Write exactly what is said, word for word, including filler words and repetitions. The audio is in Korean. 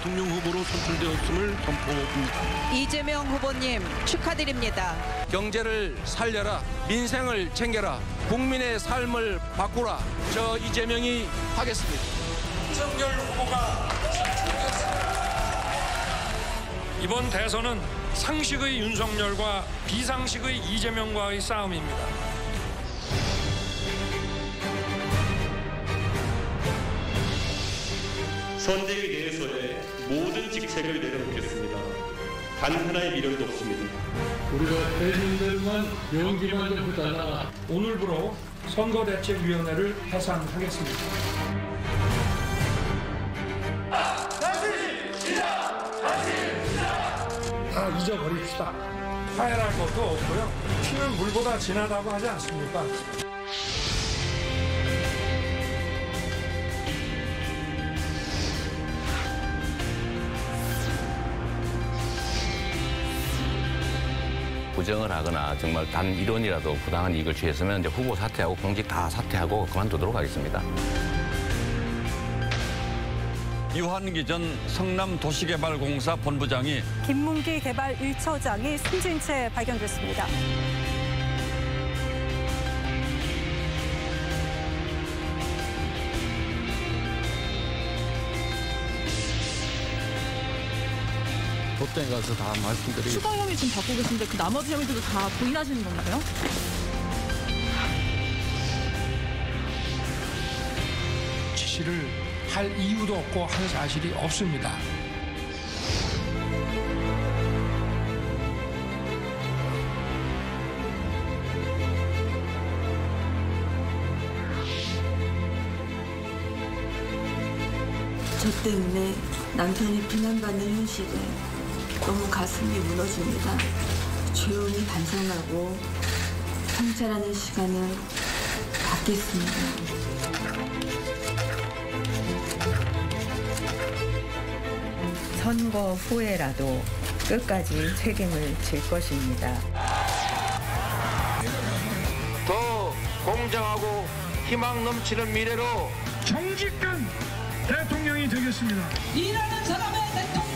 대통령 후보로 선출되었음을 선포합니다. 이재명 후보님 축하드립니다. 경제를 살려라, 민생을 챙겨라, 국민의 삶을 바꾸라. 저 이재명이 하겠습니다. 윤석열 후보가 이번 대선은 상식의 윤석열과 비상식의 이재명과의 싸움입니다. 선대위 내에서의 모든 직책을 내려놓겠습니다. 단 하나의 미련도 없습니다. 우리가 대신들만 연기만 좀 하다가 오늘부로 선거대책위원회를 해산하겠습니다. 다 잊어버립시다. 화해할 것도 없고요. 피는 물보다 진하다고 하지 않습니까? 부정을 하거나 정말 단 일원이라도 부당한 이익을 취했으면 이제 후보 사퇴하고 공직 다 사퇴하고 그만두도록 하겠습니다. 유한기 전 성남도시개발공사 본부장이 김문기 개발 일 처장이 숨진 채 발견됐습니다. 법정에 가서 다 말씀드리겠습니다. 추가 혐의 지금 받고 계신데 그 나머지 혐의들도 다 부인하시는 건가요? 지시를 할 이유도 없고 한 사실이 없습니다. 저 때문에 남편이 비난받는 현실에 너무 가슴이 무너집니다. 조용히 반성하고 성찰하는 시간을 갖겠습니다. 선거 후에라도 끝까지 책임을 질 것입니다. 더 공정하고 희망 넘치는 미래로 정직한 대통령이 되겠습니다. 일하는 사람의 대통령.